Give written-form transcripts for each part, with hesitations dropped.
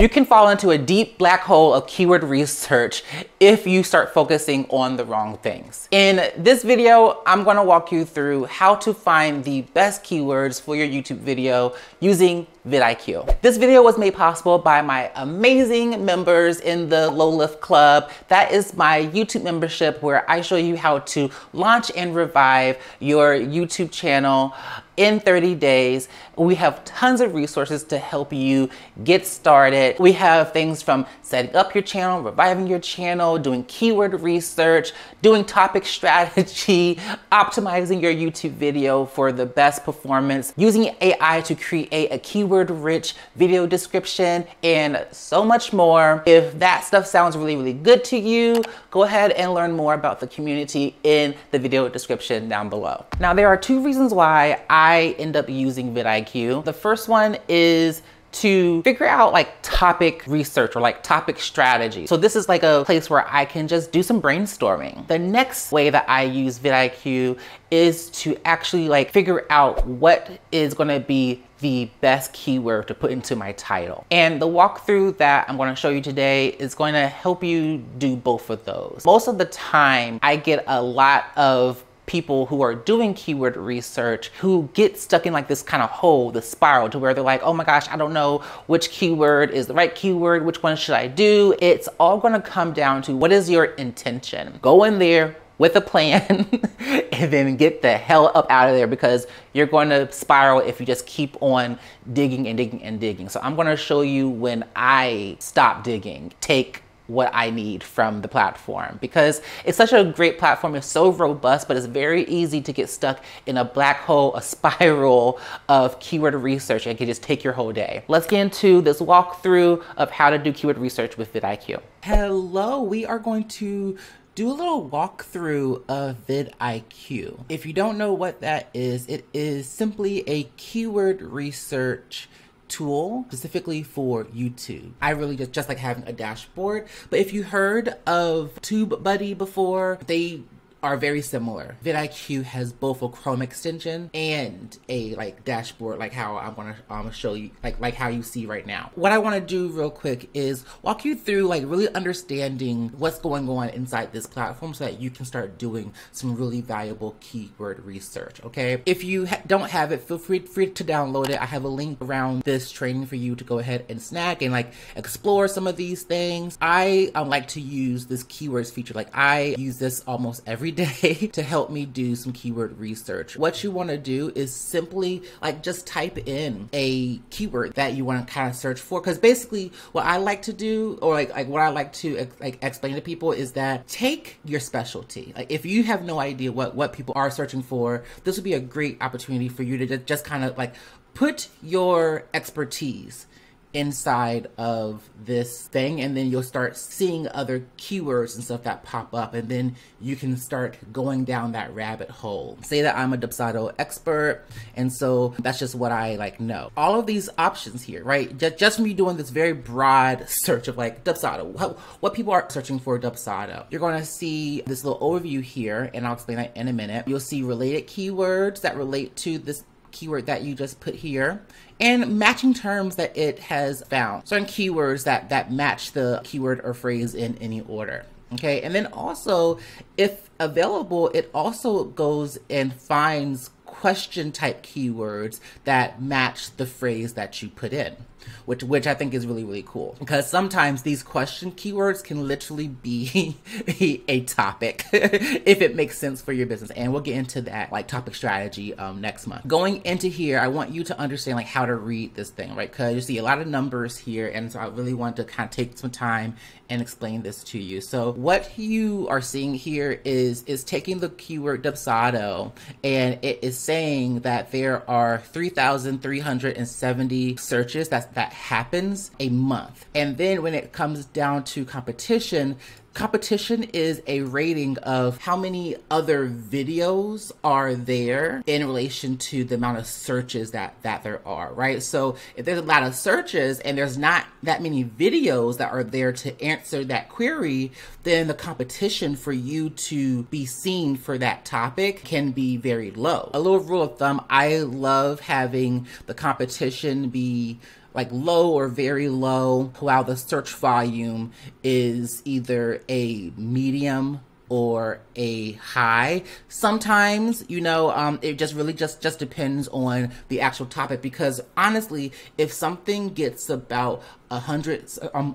You can fall into a deep black hole of keyword research if you start focusing on the wrong things. In this video, I'm gonna walk you through how to find the best keywords for your YouTube video using VidIQ. This video was made possible by my amazing members in the Low Lift Club. That is my YouTube membership where I show you how to launch and revive your YouTube channel in 30 days. We have tons of resources to help you get started. We have things from setting up your channel, reviving your channel, doing keyword research, doing topic strategy, optimizing your YouTube video for the best performance, using AI to create a keyword-rich video description, and so much more. If that stuff sounds really, really good to you, go ahead and learn more about the community in the video description down below. Now, there are two reasons why I end up using VidIQ. The first one is to figure out like topic research or like topic strategy. So this is like a place where I can just do some brainstorming. The next way that I use VidIQ is to actually like figure out what is gonna be the best keyword to put into my title. And the walkthrough that I'm gonna show you today is going to help you do both of those. Most of the time, I get a lot of people who are doing keyword research who get stuck in like this kind of hole, the spiral, to where they're like, oh my gosh, I don't know which keyword is the right keyword, which one should I do? It's all gonna come down to what is your intention. Go in there with a plan and then get the hell up out of there, because you're going to spiral if you just keep on digging and digging and digging. So I'm gonna show you when I stop digging, take what I need from the platform, because it's such a great platform. It's so robust, but it's very easy to get stuck in a black hole, a spiral of keyword research. It can just take your whole day. Let's get into this walkthrough of how to do keyword research with VidIQ. Hello, we are going to do a little walkthrough of VidIQ. If you don't know what that is, it is simply a keyword research tool specifically for YouTube. I really just like having a dashboard, but if you heard of TubeBuddy before, they are very similar. VidIQ has both a Chrome extension and a like dashboard, like how I want to show you, like how you see right now. What I want to do real quick is walk you through like really understanding what's going on inside this platform so that you can start doing some really valuable keyword research, okay? If you don't have it, feel free to download it. I have a link around this training for you to go ahead and snag and like explore some of these things. I like to use this keywords feature. Like I use this almost every day to help me do some keyword research. What you want to do is simply like just type in a keyword that you want to kind of search for, because basically what I like to do, or like what I like to explain to people, is that take your specialty. Like if you have no idea what people are searching for, this would be a great opportunity for you to just kind of like put your expertise inside of this thing, and then you'll start seeing other keywords and stuff that pop up, and then you can start going down that rabbit hole. Say that I'm a Dubsado expert, and so that's just what I like know. All of these options here, right? Just me doing this very broad search of like Dubsado, what people are searching for Dubsado. You're going to see this little overview here, and I'll explain that in a minute. You'll see related keywords that relate to this keyword that you just put here, and matching terms that it has found. Certain keywords that match the keyword or phrase in any order. Okay, and then also, if available, it also goes and finds question type keywords that match the phrase that you put in, which I think is really, really cool, because sometimes these question keywords can literally be a topic if it makes sense for your business. And we'll get into that like topic strategy next month. Going into here, I want you to understand like how to read this thing, right? Because you see a lot of numbers here, and so I really want to kind of take some time and explain this to you. So what you are seeing here is taking the keyword Dubsado, and it is saying that there are 3,370 searches that happens a month. And then when it comes down to competition, Competition is a rating of how many other videos are there in relation to the amount of searches that there are, right? So if there's a lot of searches and there's not that many videos that are there to answer that query, then the competition for you to be seen for that topic can be very low. A little rule of thumb, I love having the competition be like low or very low, while the search volume is either a medium or a high. Sometimes, you know, it just really just depends on the actual topic, because honestly, if something gets about 100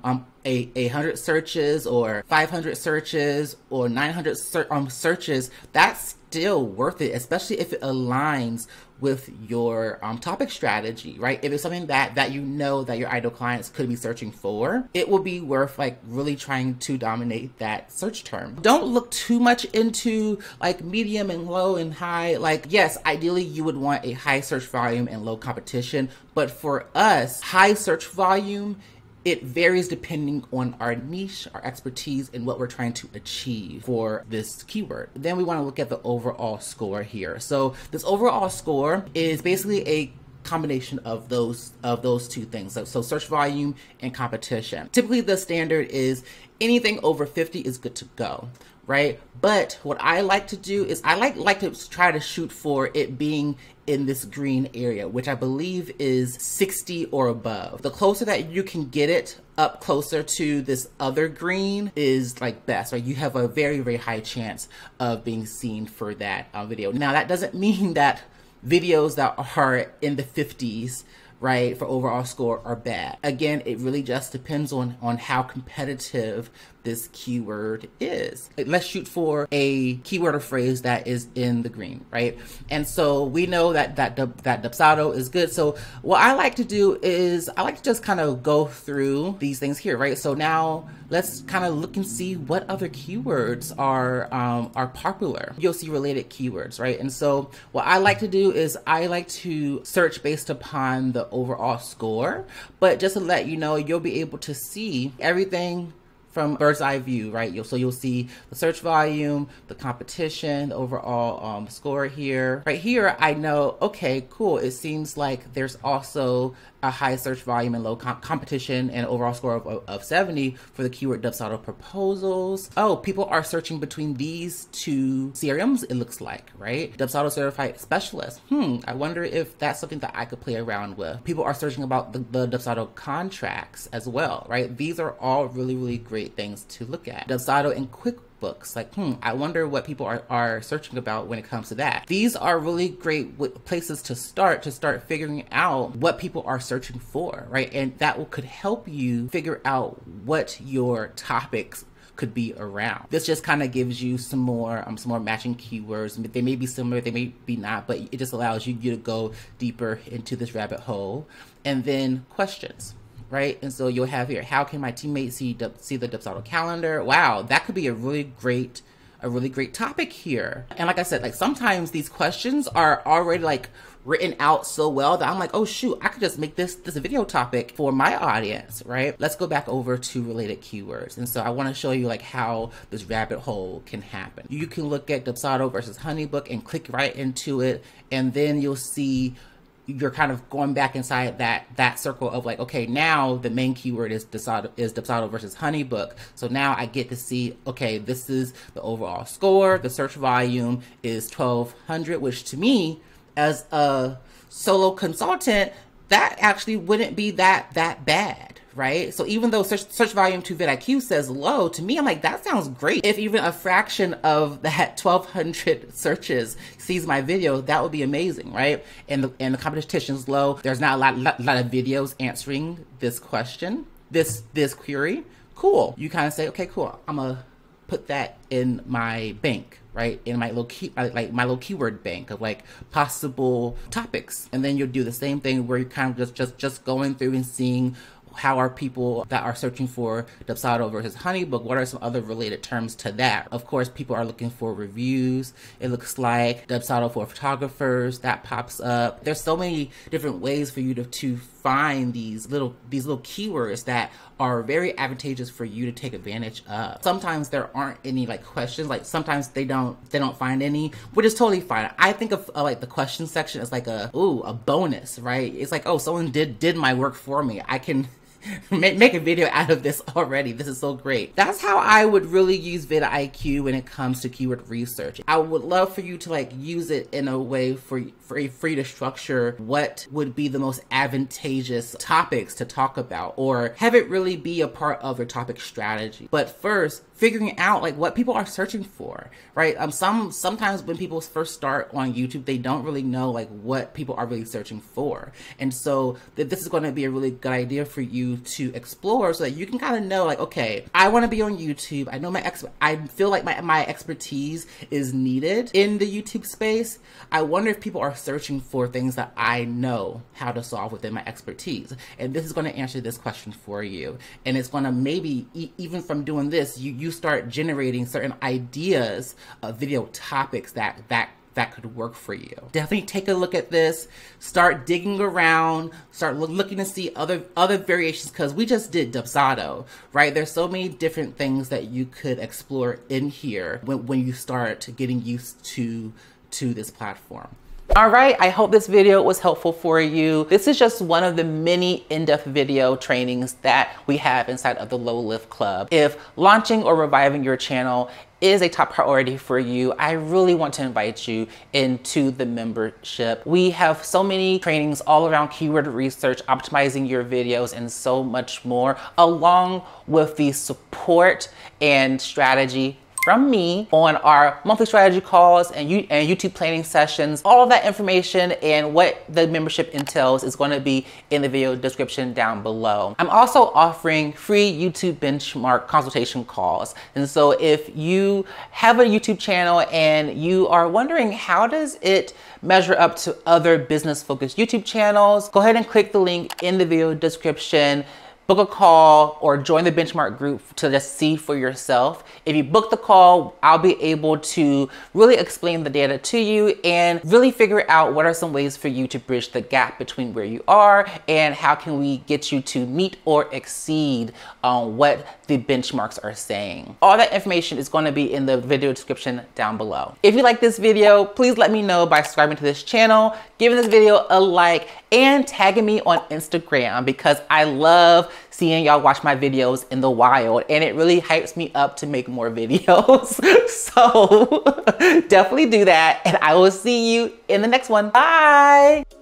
searches or 500 searches or 900 searches, that's still worth it, especially if it aligns with your topic strategy, right? If it's something that you know that your ideal clients could be searching for, it will be worth like really trying to dominate that search term. Don't look too much into like medium and low and high. Like, yes, ideally you would want a high search volume and low competition, but for us, high search volume, it varies depending on our niche, our expertise, and what we're trying to achieve for this keyword. Then we want to look at the overall score here. So this overall score is basically a combination of those two things. So search volume and competition. Typically the standard is anything over 50 is good to go, right? But what I like to do is I like to try to shoot for it being in this green area, which I believe is 60 or above. The closer that you can get it up closer to this other green is like best, right? You have a very, very high chance of being seen for that video. Now that doesn't mean that videos that are in the 50s, right, for overall score are bad. Again, it really just depends on how competitive this keyword is. Let's shoot for a keyword or phrase that is in the green, right? And so we know that Dubsado is good. So what I like to do is I like to just kind of go through these things here, right? So now let's kind of look and see what other keywords are popular. You'll see related keywords, right? And so what I like to do is I like to search based upon the overall score, but just to let you know, you'll be able to see everything from bird's eye view, right? So you'll see the search volume, the competition, the overall score here. Right here, I know, okay, cool. It seems like there's also a high search volume and low competition and overall score of 70 for the keyword Dubsado proposals. Oh, people are searching between these two CRMs, it looks like, right? Dubsado certified specialist. I wonder if that's something that I could play around with. People are searching about the Dubsado contracts as well, right? These are all really, really great things to look at. Dubsado and QuickBooks, like, I wonder what people are searching about when it comes to that. These are really great places to start figuring out what people are searching for, right? And that could help you figure out what your topics could be around. This just kind of gives you some more matching keywords. They may be similar, they may be not, but it just allows you to go deeper into this rabbit hole. And then questions, right? And so you'll have here, how can my teammates see the Dubsado calendar? Wow, that could be a really great topic here. And like I said, like sometimes these questions are already like written out so well that I'm like, oh shoot, I could just make this a video topic for my audience, right? Let's go back over to related keywords. And so I want to show you like how this rabbit hole can happen. You can look at Dubsado versus HoneyBook and click right into it, and then you'll see you're kind of going back inside that circle of like, okay, now the main keyword is Dubsado versus HoneyBook. So now I get to see, okay, this is the overall score. The search volume is 1,200, which to me, as a solo consultant, that actually wouldn't be that bad, right? So even though search volume to VidIQ says low, to me, I'm like, that sounds great. If even a fraction of that 1,200 searches sees my video, that would be amazing, right? And the competition is low. There's not a lot of videos answering this question, this query. Cool. You kind of say, okay, cool. I'm gonna put that in my bank, right? In my my little keyword bank of like possible topics. And then you'll do the same thing where you're kind of just going through and seeing how are people that are searching for Dubsado versus HoneyBook, what are some other related terms to that? Of course, people are looking for reviews. It looks like Dubsado for photographers, that pops up. There's so many different ways for you to find these little keywords that are very advantageous for you to take advantage of. Sometimes there aren't any like questions, like sometimes they don't find any, which is totally fine. I think of like the question section as like a bonus, right? It's like, oh, someone did my work for me. I can make a video out of this already. This is so great. That's how I would really use VidIQ when it comes to keyword research. I would love for you to like use it in a way for you to structure what would be the most advantageous topics to talk about, or have it really be a part of your topic strategy. But first, figuring out like what people are searching for, right? Sometimes when people first start on YouTube, they don't really know like what people are really searching for. And so this is going to be a really good idea for you to explore, so that you can kind of know like, okay, I want to be on YouTube. I know I feel like my expertise is needed in the YouTube space. I wonder if people are searching for things that I know how to solve within my expertise. And this is going to answer this question for you. And it's going to maybe, even from doing this, you start generating certain ideas of video topics that could work for you. Definitely take a look at this, start digging around, start looking to see other variations, because we just did Dubsado, right? There's so many different things that you could explore in here when you start getting used to this platform. All right, I hope this video was helpful for you. This is just one of the many in-depth video trainings that we have inside of the Low Lift Club. If launching or reviving your channel is a top priority for you, I really want to invite you into the membership. We have so many trainings all around keyword research, optimizing your videos, and so much more, along with the support and strategy from me on our monthly strategy calls and YouTube planning sessions. All of that information and what the membership entails is going to be in the video description down below. I'm also offering free YouTube benchmark consultation calls. And so if you have a YouTube channel and you are wondering how does it measure up to other business-focused YouTube channels, go ahead and click the link in the video description. Book a call or join the benchmark group to just see for yourself. If you book the call, I'll be able to really explain the data to you and really figure out what are some ways for you to bridge the gap between where you are and how can we get you to meet or exceed what the benchmarks are saying. All that information is going to be in the video description down below. If you like this video, please let me know by subscribing to this channel, giving this video a like, and tagging me on Instagram, because I love seeing y'all watch my videos in the wild and it really hypes me up to make more videos. So definitely do that, and I will see you in the next one. Bye.